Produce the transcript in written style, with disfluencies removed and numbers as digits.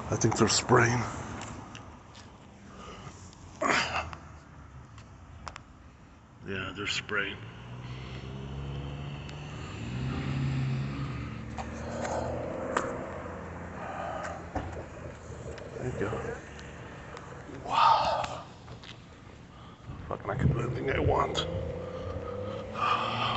I think they're spraying. Yeah, they're spraying. There you go. Wow. Fucking, I can do anything I want.